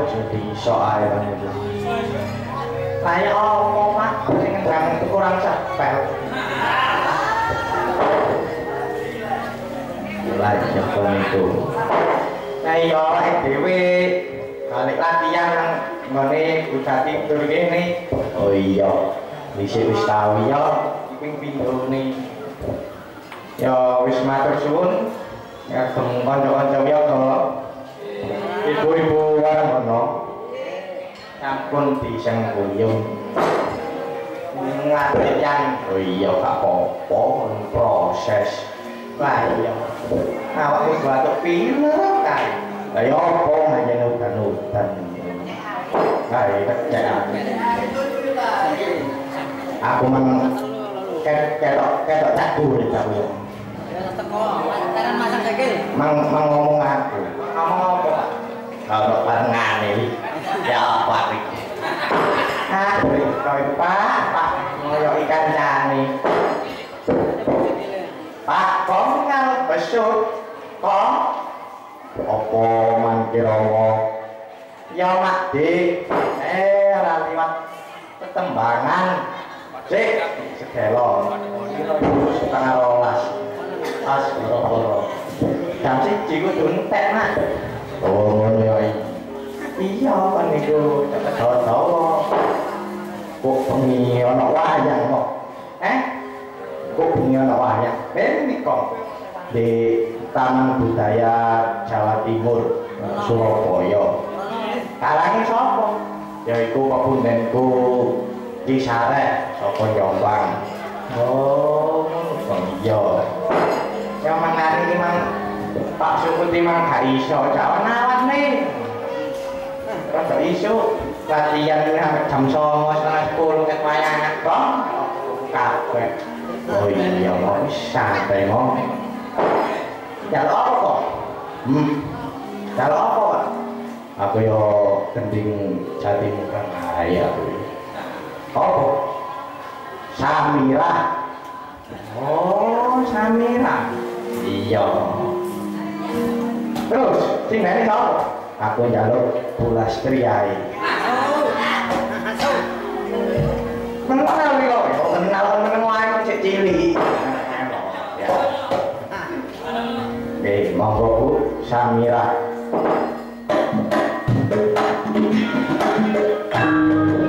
jadi soal itu. Kayak omong mak, ini kan kurang sepel. Mulai jam itu. Nah iya, dewe balik latihan nang ngene udah tidur gini. Oh iya, dhisik wis tau ya, ping pindhone. Ya wis matur suwun. Ya teng kanca-kanca ya to. Ibu-ibu warang ono. Sampun disengguyung. Ngatian. Oh iya gak apa-apa proses. Lah iya. Awakku batuk pilek kae. Lah ya apa hanya udan-udan. Kae kecek. Aku ketok tak boleh tak boleh. Teko, lantaran masak daging. Ngomong aku. Ngomong apa, Pak? Kalau barengan iki. Ya apa iki? Kowe Pak, ngoyo ikan jane. Pak, kongkal besut. Kok apa mangkirawa? Ya Mak Dik. Ora liwat tetembangan. Sik, sedelo. Setengah 12. Pas boro-boro. Jam 1 kudu entek, Nak. Oh, ngono ya. Iya, kan niku cepet dawa. Kok bengi ana wayang kok. Kok bengi ana wayang. Menika di Taman Budaya Jawa Timur, Surabaya. Kalange sapa? Yaiku pepundhenku Ki Sareh saka Jombang. Oh, iya. Yang mangane iki mang Pak Sukuti mang gak iso cawan-awan nih. Rada iso latihan sampai jam 09.00 setengah 10 ket wayangan kok. Kabeh. Oh iya kok santai kok. Jaluk apa kok? Jaluk apa kok? Aku yo gending jati muka kaya aku. Apa? Samira. Oh, Samira. Iya. Terus, sing ngene sapa? Aku njaluk Bulastri ae. Kenal iki kok, kenal meneng wae cek cilik. Ya. Oke, monggo Bu Samira.